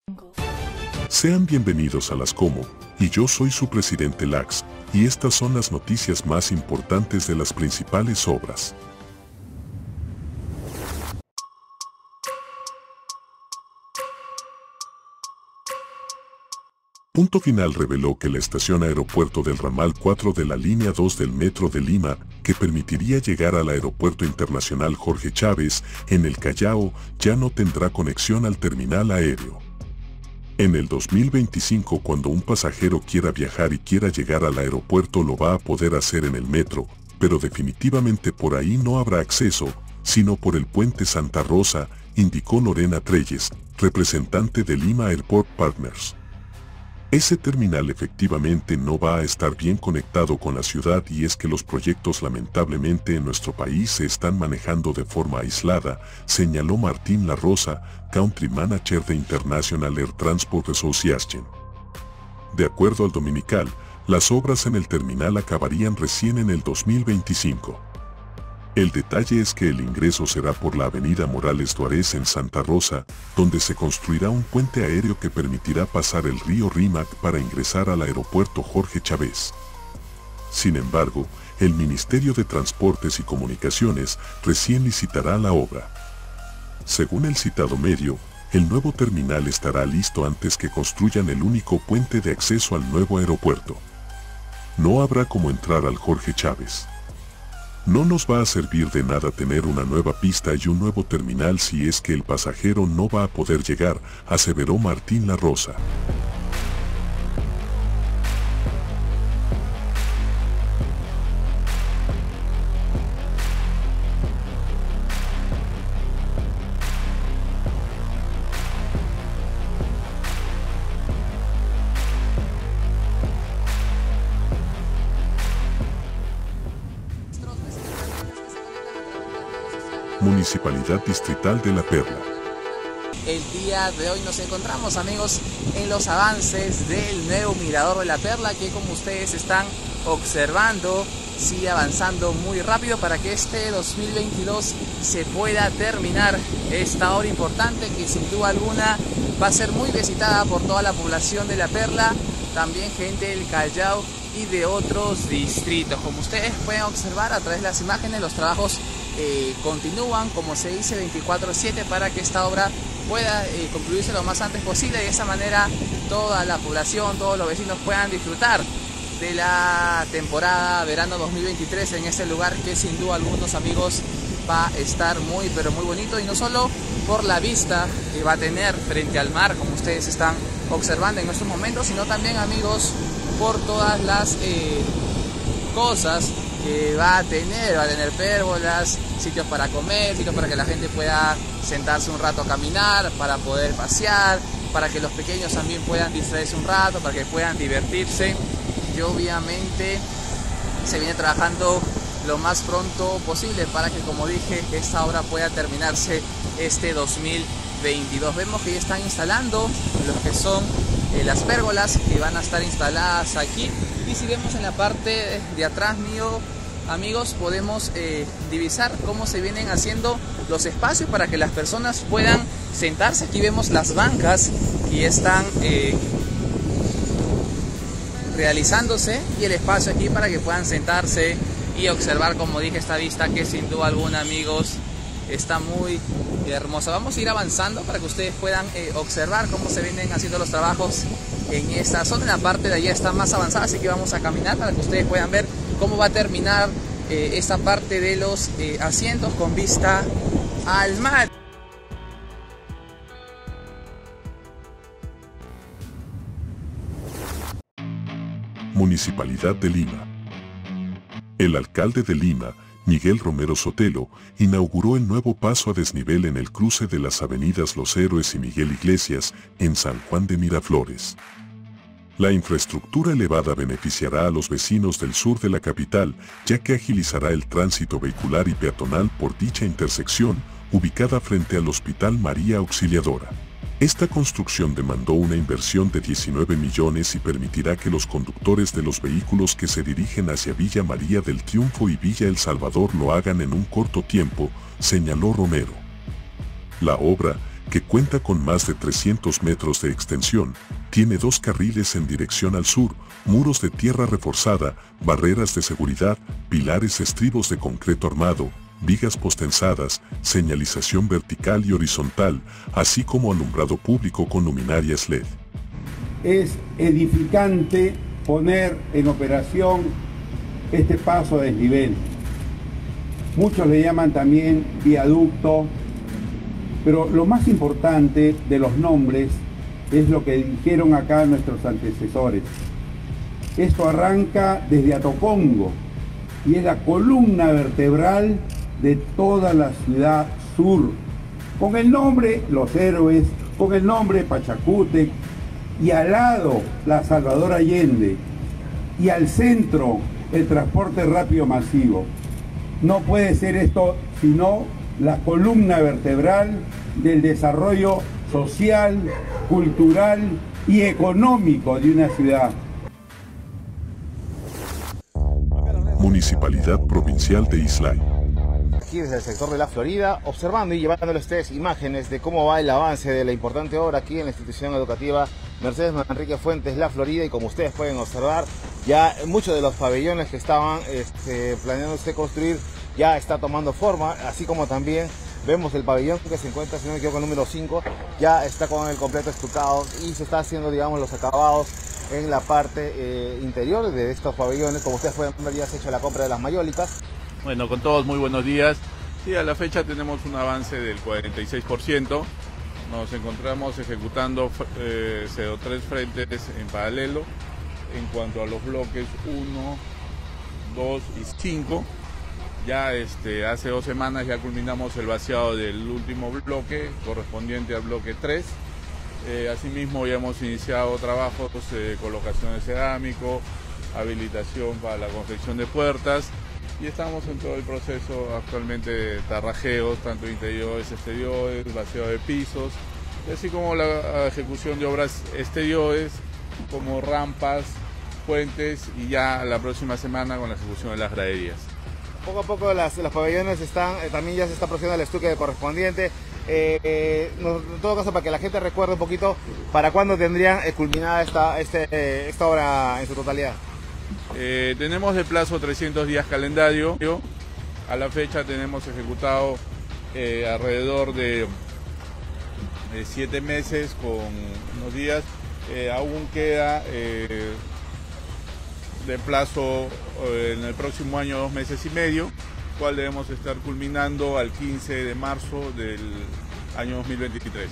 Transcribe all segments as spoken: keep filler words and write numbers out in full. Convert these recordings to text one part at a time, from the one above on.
Sean bienvenidos a Las Como, y yo soy su presidente Lax, y estas son las noticias más importantes de las principales obras. Punto Final reveló que la estación aeropuerto del ramal cuatro de la línea dos del Metro de Lima, que permitiría llegar al Aeropuerto Internacional Jorge Chávez, en el Callao, ya no tendrá conexión al terminal aéreo. En el dos mil veinticinco, cuando un pasajero quiera viajar y quiera llegar al aeropuerto, lo va a poder hacer en el metro, pero definitivamente por ahí no habrá acceso, sino por el puente Santa Rosa, indicó Lorena Treyes, representante de Lima Airport Partners. Ese terminal efectivamente no va a estar bien conectado con la ciudad, y es que los proyectos lamentablemente en nuestro país se están manejando de forma aislada, señaló Martín La Rosa, Country Manager de International Air Transport Association. De acuerdo al Dominical, las obras en el terminal acabarían recién en el dos mil veinticinco. El detalle es que el ingreso será por la avenida Morales Duárez en Santa Rosa, donde se construirá un puente aéreo que permitirá pasar el río Rímac para ingresar al aeropuerto Jorge Chávez. Sin embargo, el Ministerio de Transportes y Comunicaciones recién licitará la obra. Según el citado medio, el nuevo terminal estará listo antes que construyan el único puente de acceso al nuevo aeropuerto. No habrá como entrar al Jorge Chávez. No nos va a servir de nada tener una nueva pista y un nuevo terminal si es que el pasajero no va a poder llegar, aseveró Martín La Rosa. Municipalidad Distrital de La Perla. El día de hoy nos encontramos, amigos, en los avances del nuevo Mirador de La Perla, que como ustedes están observando sigue avanzando muy rápido para que este dos mil veintidós se pueda terminar esta obra importante que sin duda alguna va a ser muy visitada por toda la población de La Perla, también gente del Callao y de otros distritos. Como ustedes pueden observar a través de las imágenes, los trabajos eh, continúan, como se dice, veinticuatro siete para que esta obra pueda eh, concluirse lo más antes posible, y de esa manera toda la población, todos los vecinos puedan disfrutar de la temporada verano dos mil veintitrés en este lugar que sin duda algunos, amigos, va a estar muy pero muy bonito, y no solo por la vista que va a tener frente al mar, como ustedes están observando en estos momentos, sino también, amigos, por todas las eh, cosas que va a tener, va a tener pérgolas, sitios para comer, sitios para que la gente pueda sentarse un rato a caminar, para poder pasear, para que los pequeños también puedan distraerse un rato, para que puedan divertirse. Y obviamente se viene trabajando lo más pronto posible para que, como dije, esta obra pueda terminarse este dos mil veintidós. Vemos que ya están instalando lo que son eh, las pérgolas que van a estar instaladas aquí, y si vemos en la parte de atrás mío, amigos, podemos eh, divisar cómo se vienen haciendo los espacios para que las personas puedan sentarse. Aquí vemos las bancas que están eh, realizándose, y el espacio aquí para que puedan sentarse y observar, como dije, esta vista que sin duda alguna, amigos, está muy hermosa. Vamos a ir avanzando para que ustedes puedan eh, observar cómo se vienen haciendo los trabajos en esta zona. En la parte de allá está más avanzada, así que vamos a caminar para que ustedes puedan ver cómo va a terminar eh, esta parte de los eh, asientos con vista al mar. Municipalidad de Lima. El alcalde de Lima, Miguel Romero Sotelo, inauguró el nuevo paso a desnivel en el cruce de las avenidas Los Héroes y Miguel Iglesias, en San Juan de Miraflores. La infraestructura elevada beneficiará a los vecinos del sur de la capital, ya que agilizará el tránsito vehicular y peatonal por dicha intersección, ubicada frente al Hospital María Auxiliadora. Esta construcción demandó una inversión de diecinueve millones y permitirá que los conductores de los vehículos que se dirigen hacia Villa María del Triunfo y Villa El Salvador lo hagan en un corto tiempo, señaló Romero. La obra, que cuenta con más de trescientos metros de extensión, tiene dos carriles en dirección al sur, muros de tierra reforzada, barreras de seguridad, pilares estribos de concreto armado, vigas postensadas, señalización vertical y horizontal, así como alumbrado público con luminarias L E D. Es edificante poner en operación este paso a desnivel. Muchos le llaman también viaducto, pero lo más importante de los nombres es lo que dijeron acá nuestros antecesores. Esto arranca desde Atocongo y es la columna vertebral de toda la ciudad sur, con el nombre Los Héroes, con el nombre Pachacútec, y al lado la Salvador Allende, y al centro el transporte rápido masivo. No puede ser esto sino la columna vertebral del desarrollo social, cultural y económico de una ciudad. Municipalidad Provincial de Islay. Aquí desde el sector de La Florida, observando y llevándole a ustedes imágenes de cómo va el avance de la importante obra aquí en la institución educativa Mercedes Manrique Fuentes, La Florida, y como ustedes pueden observar, ya muchos de los pabellones que estaban este, planeándose construir ya está tomando forma, así como también vemos el pabellón que se encuentra, si no me equivoco, el número cinco, ya está con el completo estucado y se está haciendo, digamos, los acabados en la parte eh, interior de estos pabellones. Como ustedes pueden ver, ya se ha hecho la compra de las mayólicas. Bueno, con todos muy buenos días. Sí, a la fecha tenemos un avance del cuarenta y seis por ciento. Nos encontramos ejecutando eh, C O tres frentes en paralelo. En cuanto a los bloques uno, dos y cinco, ya este, hace dos semanas ya culminamos el vaciado del último bloque correspondiente al bloque tres. Eh, asimismo ya hemos iniciado trabajos de colocación de cerámico, habilitación para la confección de puertas, y estamos en todo el proceso actualmente de tarrajeos, tanto interiores, exteriores, vaciado de pisos, así como la ejecución de obras exteriores como rampas, puentes, y ya la próxima semana con la ejecución de las graderías. Poco a poco las, los pabellones están, eh, también ya se está procediendo al estuque correspondiente. Eh, eh, no, en todo caso, para que la gente recuerde un poquito, ¿para cuándo tendrían eh, culminada esta, este, eh, esta obra en su totalidad? Eh, tenemos de plazo trescientos días calendario. A la fecha tenemos ejecutado eh, alrededor de siete meses con unos días. Eh, aún queda eh, de plazo eh, en el próximo año dos meses y medio, cual debemos estar culminando al quince de marzo del año dos mil veintitrés.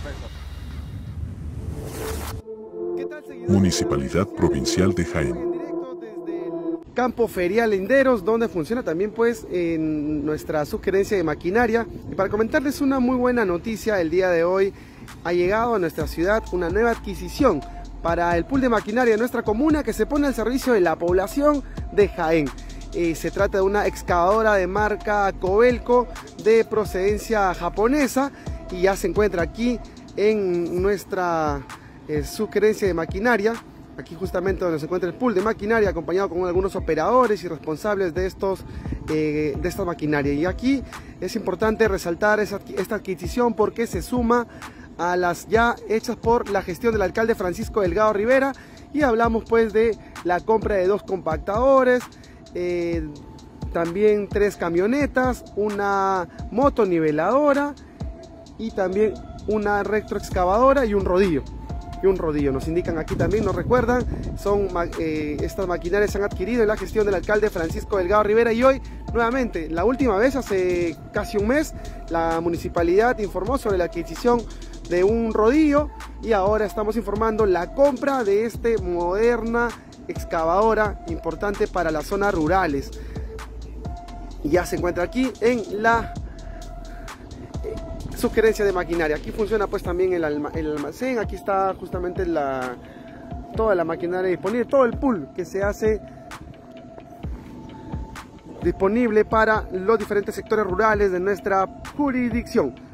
Municipalidad Provincial de Jaén. Campo Ferial Linderos, donde funciona también pues en nuestra sugerencia de maquinaria. Y para comentarles una muy buena noticia, el día de hoy ha llegado a nuestra ciudad una nueva adquisición para el pool de maquinaria de nuestra comuna, que se pone al servicio de la población de Jaén. Eh, se trata de una excavadora de marca Kobelco de procedencia japonesa, y ya se encuentra aquí en nuestra eh, sugerencia de maquinaria. Aquí justamente donde se encuentra el pool de maquinaria, acompañado con algunos operadores y responsables de, estos, eh, de esta maquinaria. Y aquí es importante resaltar esa, esta adquisición porque se suma a las ya hechas por la gestión del alcalde Francisco Delgado Rivera, y hablamos pues de la compra de dos compactadores, eh, también tres camionetas, una motoniveladora y también una retroexcavadora y un rodillo. Y un rodillo, nos indican aquí también, nos recuerdan, son eh, estas maquinarias se han adquirido en la gestión del alcalde Francisco Delgado Rivera, y hoy nuevamente, la última vez hace casi un mes, la municipalidad informó sobre la adquisición de un rodillo, y ahora estamos informando la compra de esta moderna excavadora importante para las zonas rurales. Ya se encuentra aquí en la sugerencia de maquinaria. Aquí funciona pues también el, alma, el almacén. Aquí está justamente la, toda la maquinaria disponible, todo el pool que se hace disponible para los diferentes sectores rurales de nuestra jurisdicción.